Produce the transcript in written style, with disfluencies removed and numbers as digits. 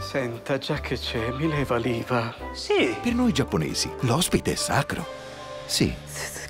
Senta, già che c'è, mi leva l'IVA. Sì. Per noi giapponesi, l'ospite è sacro. Sì.